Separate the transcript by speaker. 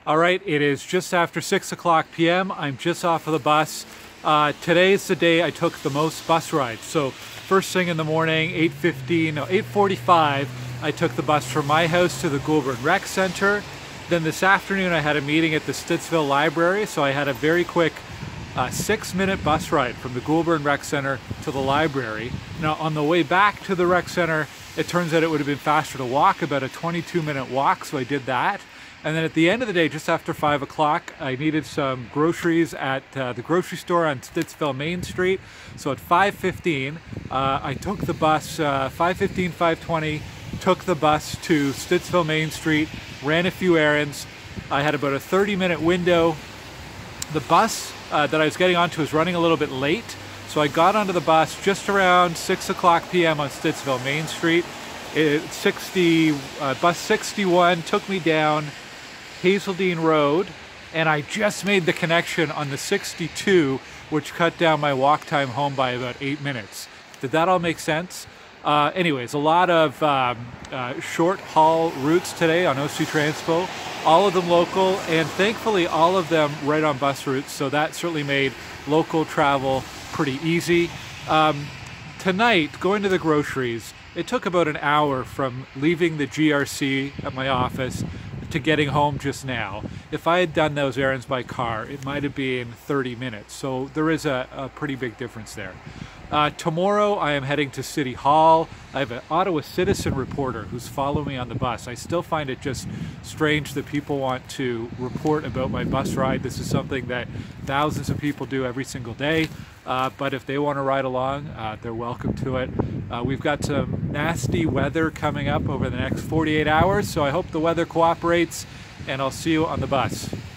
Speaker 1: All right, it is just after 6 o'clock p.m. I'm just off of the bus. Today's the day I took the most bus rides. So first thing in the morning, 8:45, I took the bus from my house to the Goulburn Rec Center. Then this afternoon I had a meeting at the Stittsville Library, so I had a very quick 6-minute bus ride from the Goulburn Rec Center to the library. Now on the way back to the Rec Center, it turns out it would have been faster to walk, about a 22-minute walk, so I did that. And then at the end of the day, just after 5 o'clock, I needed some groceries at the grocery store on Stittsville Main Street. So at 5:15, I took the bus, 5:15, 5:20, took the bus to Stittsville Main Street, ran a few errands. I had about a 30-minute window. The bus that I was getting onto was running a little bit late, so I got onto the bus just around 6 o'clock p.m. on Stittsville Main Street. Bus 61 took me down Hazeldean Road, and I just made the connection on the 62, which cut down my walk time home by about 8 minutes. Did that all make sense? Anyways, a lot of short haul routes today on OC Transpo, all of them local, and thankfully all of them right on bus routes, so that certainly made local travel pretty easy. Tonight, going to the groceries, it took about an hour from leaving the GRC at my office to getting home just now. If I had done those errands by car, it might have been 30 minutes. So there is a pretty big difference there. Tomorrow I am heading to City Hall. I have an Ottawa Citizen reporter who's following me on the bus. I still find it just strange that people want to report about my bus ride. This is something that thousands of people do every single day. But if they want to ride along, they're welcome to it. We've got some nasty weather coming up over the next 48 hours, so I hope the weather cooperates, and I'll see you on the bus.